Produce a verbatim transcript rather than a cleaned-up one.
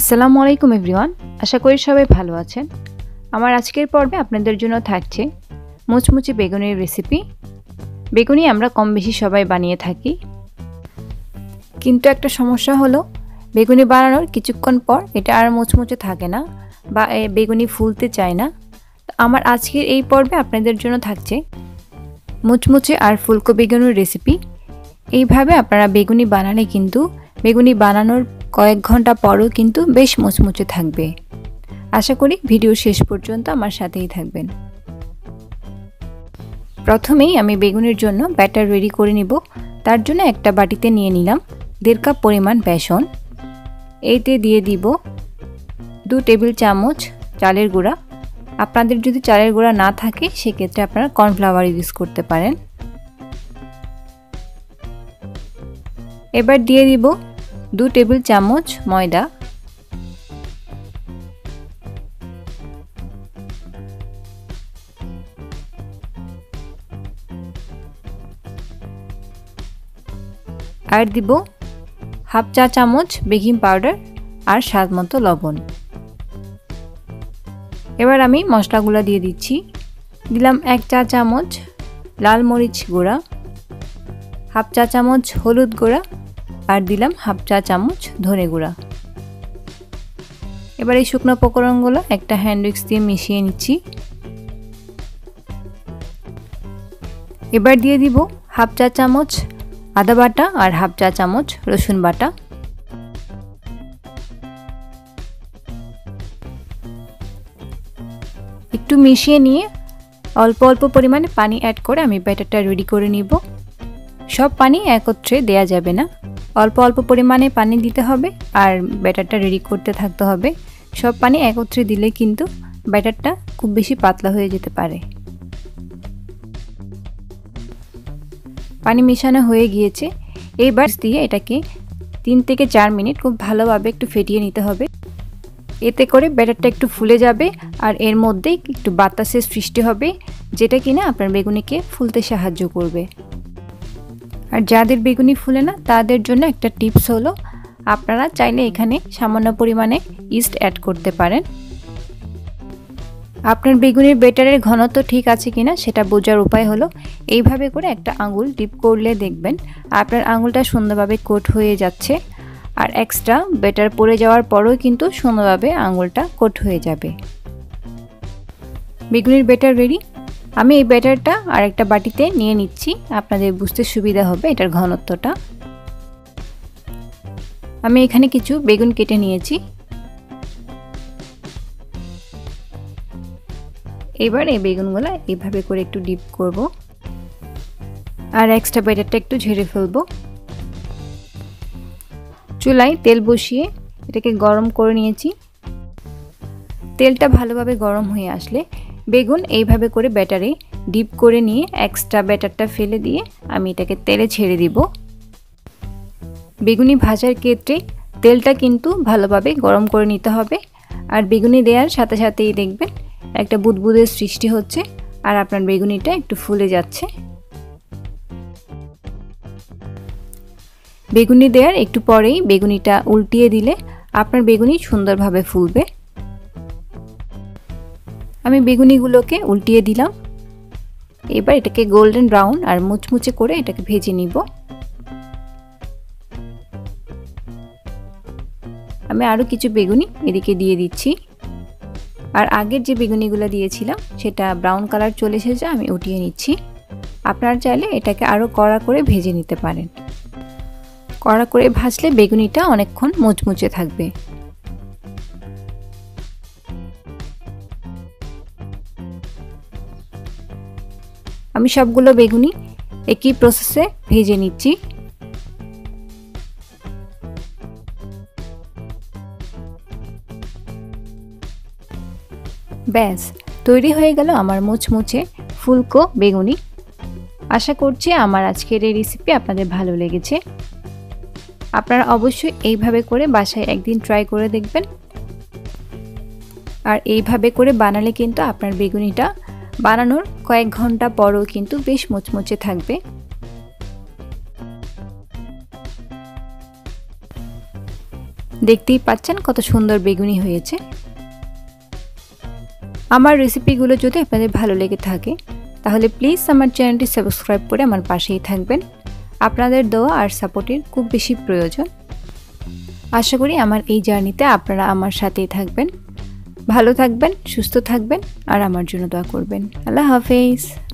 আসসালামু আলাইকুম এভরিওয়ান, আশা করি সবাই ভালো আছেন। আমার আজকের পর্বে আপনাদের জন্য থাকছে মুচমুচে বেগুনের রেসিপি। বেগুনি আমরা কম বেশি সবাই বানিয়ে থাকি, কিন্তু একটা সমস্যা হলো বেগুনি বানানোর কিছুক্ষণ পর এটা আর মুচমুচে থাকে না বা বেগুনি ফুলতে চায় না। আমার আজকের এই পর্বে আপনাদের জন্য থাকছে মুচমুচে আর ফুলকো বেগুনের রেসিপি। এইভাবে আপনারা বেগুনি বানালে কিন্তু বেগুনি বানানোর কয়েক ঘন্টা পরও কিন্তু বেশ মুচমুচে থাকবে। আশা করি ভিডিও শেষ পর্যন্ত আমার সাথেই থাকবেন। প্রথমেই আমি বেগুনের জন্য ব্যাটার রেডি করে নিব। তার জন্য একটা বাটিতে নিয়ে নিলাম দেড় কাপ পরিমাণ বেসন। এইতে দিয়ে দিব দু টেবিল চামচ চালের গুঁড়া। আপনাদের যদি চালের গুঁড়া না থাকে সেক্ষেত্রে আপনারা কর্নফ্লাওয়ার ইউজ করতে পারেন। এবার দিয়ে দিব দু টেবিল চামচ ময়দা। আর দিব হাফ চা চামচ বেকিং পাউডার আর স্বাদ মতো লবণ। এবার আমি মশলাগুলো দিয়ে দিচ্ছি। দিলাম এক চা চামচ লাল মরিচ গুঁড়া, হাফ চা চামচ হলুদ গুঁড়া আর দিলাম হাফ চা চামচ ধনে গুঁড়া। এবার এই শুকনো উপকরণগুলো একটা হ্যান্ড উইক্স দিয়ে মিশিয়ে নিচ্ছি। এবার দিয়ে দিব হাফ চা চামচ আদা বাটা আর হাফ চা চামচ রসুন বাটা। একটু মিশিয়ে নিয়ে অল্প অল্প পরিমাণে পানি অ্যাড করে আমি ব্যাটারটা রেডি করে নিব। সব পানি একত্রে দেয়া যাবে না, অল্প অল্প পরিমাণে পানি দিতে হবে আর ব্যাটারটা রেডি করতে থাকতে হবে। সব পানি একত্রে দিলে কিন্তু ব্যাটারটা খুব বেশি পাতলা হয়ে যেতে পারে। পানি মেশানো হয়ে গিয়েছে। এইবার দিয়ে এটাকে তিন থেকে চার মিনিট খুব ভালোভাবে একটু ফেটিয়ে নিতে হবে। এতে করে ব্যাটারটা একটু ফুলে যাবে আর এর মধ্যে একটু বাতাসের সৃষ্টি হবে, যেটা কিনা আপনার বেগুনিকে ফুলতে সাহায্য করবে। আর যাদের বেগুনি ফুলে না তাদের জন্য একটা টিপস হলো আপনারা চাইলে এখানে সামান্য পরিমাণে ইস্ট অ্যাড করতে পারেন। আপনার বেগুনির ব্যাটারের ঘনত্ব ঠিক আছে কিনা সেটা বোঝার উপায় হলো এইভাবে করে একটা আঙুল ডিপ করলে দেখবেন আপনার আঙুলটা সুন্দরভাবে কোট হয়ে যাচ্ছে আর এক্সট্রা ব্যাটার পড়ে যাওয়ার পরেও কিন্তু সুন্দরভাবে আঙুলটা কোট হয়ে যাবে। বেগুনির ব্যাটার রেডি। আমি এই ব্যাটারটা আর একটা বাটিতে নিয়ে নিচ্ছি, আপনাদের বুঝতে সুবিধা হবে এটার ঘনত্বটা। আমি এখানে কিছু বেগুন কেটে নিয়েছি। এবার এই বেগুনগুলো এইভাবে করে একটু ডিপ করব আর এক্সট্রা ব্যাটারটা একটু ঝেড়ে ফেলব। চুলায় তেল বসিয়ে এটাকে গরম করে নিয়েছি। তেলটা ভালোভাবে গরম হয়ে আসলে বেগুন এইভাবে করে ব্যাটারে ডিপ করে নিয়ে এক্সট্রা ব্যাটারটা ফেলে দিয়ে আমি এটাকে তেলে ছেড়ে দিব। বেগুনি ভাজার ক্ষেত্রে তেলটা কিন্তু ভালোভাবে গরম করে নিতে হবে আর বেগুনি দেওয়ার সাথে সাথেই দেখবেন একটা বুদবুদের সৃষ্টি হচ্ছে আর আপনার বেগুনিটা একটু ফুলে যাচ্ছে। বেগুনি দেওয়ার একটু পরেই বেগুনিটা উল্টিয়ে দিলে আপনার বেগুনি সুন্দরভাবে ফুলবে। আমি বেগুনিগুলোকে উল্টিয়ে দিলাম। এবার এটাকে গোল্ডেন ব্রাউন আর মুচমুচে করে এটাকে ভেজে নিব। আমি আরও কিছু বেগুনি এদিকে দিয়ে দিচ্ছি আর আগের যে বেগুনিগুলো দিয়েছিলাম সেটা ব্রাউন কালার চলে এসেছে, আমি উঠিয়ে নিচ্ছি। আপনারা চাইলে এটাকে আরও কড়া করে ভেজে নিতে পারেন। কড়া করে ভাজলে বেগুনিটা অনেকক্ষণ মুচমুচে থাকবে। আমি সবগুলো বেগুনি একই প্রসেসে ভেজে নিচ্ছি। ব্যাস তৈরি হয়ে গেল আমার মুচমুচে ফুলকো বেগুনি। আশা করছি আমার আজকের এই রেসিপি আপনাদের ভালো লেগেছে। আপনারা অবশ্যই এইভাবে করে বাসায় একদিন ট্রাই করে দেখবেন আর এইভাবে করে বানালে কিন্তু আপনার বেগুনিটা বানানোর কয়েক ঘন্টা পরও কিন্তু বেশ মুচমুচে থাকবে। দেখতেই পাচ্ছেন কত সুন্দর বেগুনি হয়েছে। আমার রেসিপিগুলো যদি আপনাদের ভালো লেগে থাকে তাহলে প্লিজ আমার চ্যানেলটি সাবস্ক্রাইব করে আমার পাশেই থাকবেন। আপনাদের দোয়া আর সাপোর্টের খুব বেশি প্রয়োজন। আশা করি আমার এই জার্নিতে আপনারা আমার সাথেই থাকবেন। ভালো থাকবেন, সুস্থ থাকবেন আর আমার জন্য দোয়া করবেন। আল্লাহ হাফেজ।